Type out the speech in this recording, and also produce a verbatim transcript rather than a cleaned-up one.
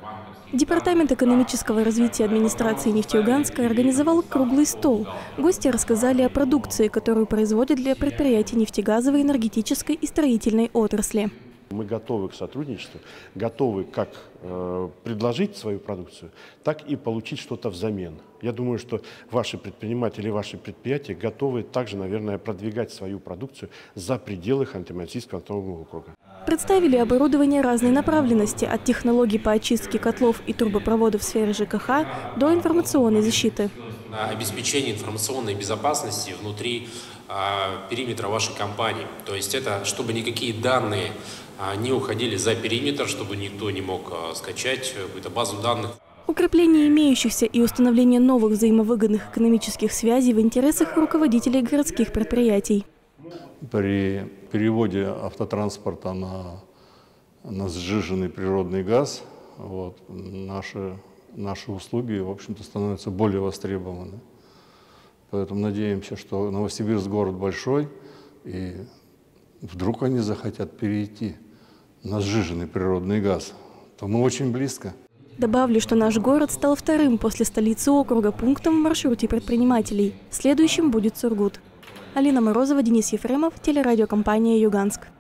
Департамент экономического развития администрации Нефтеюганска организовал круглый стол. Гости рассказали о продукции, которую производят для предприятий нефтегазовой, энергетической и строительной отрасли. Мы готовы к сотрудничеству, готовы как э, предложить свою продукцию, так и получить что-то взамен. Я думаю, что ваши предприниматели, ваши предприятия готовы также, наверное, продвигать свою продукцию за пределы Ханты-Мансийского автономного округа. Представили оборудование разной направленности, от технологий по очистке котлов и трубопроводов в сфере ЖКХ до информационной защиты. Обеспечение информационной безопасности внутри а, периметра вашей компании. То есть это, чтобы никакие данные а, не уходили за периметр, чтобы никто не мог а, скачать какую-то базу данных. Укрепление имеющихся и установление новых взаимовыгодных экономических связей в интересах руководителей городских предприятий. При переводе автотранспорта на, на сжиженный природный газ вот, наши, наши услуги, в общем-то, становятся более востребованы. Поэтому надеемся, что Новосибирск город большой, и вдруг они захотят перейти на сжиженный природный газ, то мы очень близко. Добавлю, что наш город стал вторым после столицы округа пунктом в маршруте предпринимателей. Следующим будет Сургут. Алина Морозова, Денис Ефремов, телерадиокомпания «Юганск».